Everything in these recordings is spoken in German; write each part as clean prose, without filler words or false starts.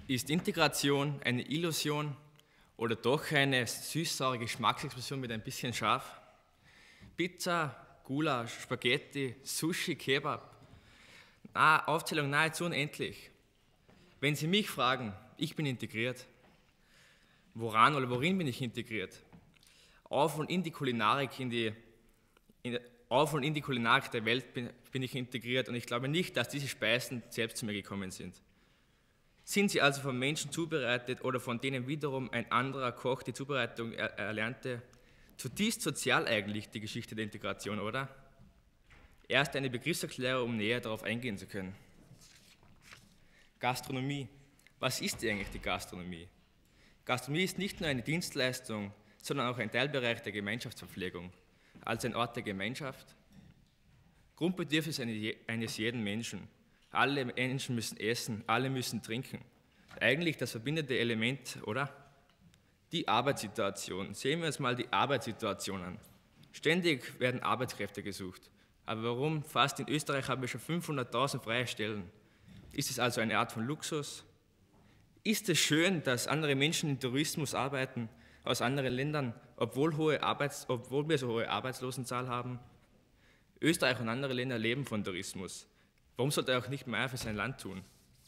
Ist Integration eine Illusion oder doch eine süß-saure Geschmacksexplosion mit ein bisschen scharf? Pizza, Gulasch, Spaghetti, Sushi, Kebab. Aufzählung nahezu unendlich. Wenn Sie mich fragen, ich bin integriert. Woran oder worin bin ich integriert? Auf und in die Kulinarik, auf und in die Kulinarik der Welt bin ich integriert und ich glaube nicht, dass diese Speisen selbst zu mir gekommen sind. Sind sie also von Menschen zubereitet oder von denen wiederum ein anderer Koch die Zubereitung erlernte? Zutiefst sozial eigentlich die Geschichte der Integration, oder? Erst eine Begriffserklärung, um näher darauf eingehen zu können. Gastronomie. Was ist eigentlich die Gastronomie? Gastronomie ist nicht nur eine Dienstleistung, sondern auch ein Teilbereich der Gemeinschaftsverpflegung, also ein Ort der Gemeinschaft. Grundbedürfnis eines jeden Menschen. Alle Menschen müssen essen, alle müssen trinken. Eigentlich das verbindende Element, oder? Die Arbeitssituation. Sehen wir uns mal die Arbeitssituation an. Ständig werden Arbeitskräfte gesucht. Aber warum? Fast in Österreich haben wir schon 500.000 freie Stellen. Ist es also eine Art von Luxus? Ist es schön, dass andere Menschen im Tourismus arbeiten, aus anderen Ländern, obwohl wir so hohe Arbeitslosenzahl haben? Österreich und andere Länder leben von Tourismus. Warum sollte er auch nicht mehr für sein Land tun?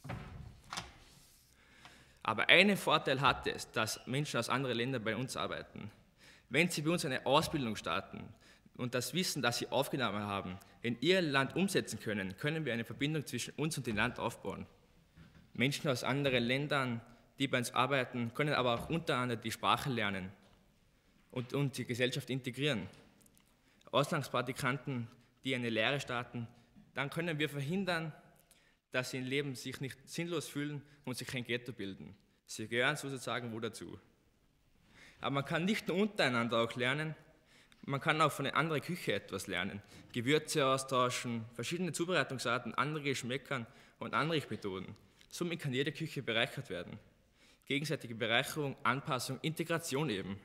Aber einen Vorteil hat es, dass Menschen aus anderen Ländern bei uns arbeiten. Wenn sie bei uns eine Ausbildung starten und das Wissen, das sie aufgenommen haben, in ihr Land umsetzen können, können wir eine Verbindung zwischen uns und dem Land aufbauen. Menschen aus anderen Ländern, die bei uns arbeiten, können aber auch unter anderem die Sprache lernen und die Gesellschaft integrieren. Auslandspraktikanten, die eine Lehre starten, dann können wir verhindern, dass sie im Leben sich nicht sinnlos fühlen und sich kein Ghetto bilden. Sie gehören sozusagen wo dazu. Aber man kann nicht nur untereinander auch lernen, man kann auch von einer anderen Küche etwas lernen. Gewürze austauschen, verschiedene Zubereitungsarten, andere Geschmäckern und Anrichtmethoden. Somit kann jede Küche bereichert werden. Gegenseitige Bereicherung, Anpassung, Integration eben.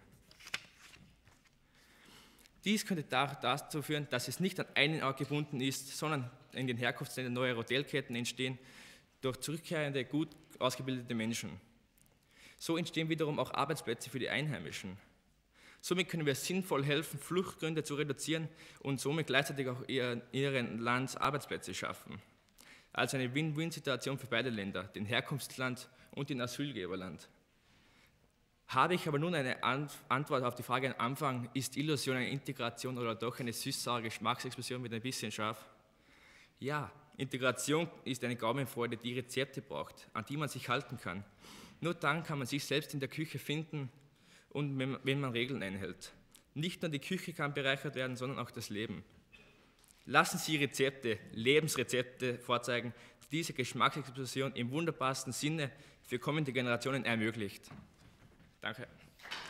Dies könnte dazu führen, dass es nicht an einen Ort gebunden ist, sondern in den Herkunftsländern neue Hotelketten entstehen durch zurückkehrende, gut ausgebildete Menschen. So entstehen wiederum auch Arbeitsplätze für die Einheimischen. Somit können wir sinnvoll helfen, Fluchtgründe zu reduzieren und somit gleichzeitig auch ihren Land Arbeitsplätze schaffen. Also eine Win-Win-Situation für beide Länder, den Herkunftsland und den Asylgeberland. Habe ich aber nun eine Antwort auf die Frage am Anfang, ist Illusion eine Integration oder doch eine süß-saure Geschmacksexplosion mit ein bisschen scharf? Ja, Integration ist eine Gaumenfreude, die Rezepte braucht, an die man sich halten kann. Nur dann kann man sich selbst in der Küche finden und wenn man Regeln einhält. Nicht nur die Küche kann bereichert werden, sondern auch das Leben. Lassen Sie Rezepte, Lebensrezepte vorzeigen, die diese Geschmacksexplosion im wunderbarsten Sinne für kommende Generationen ermöglicht. Danke.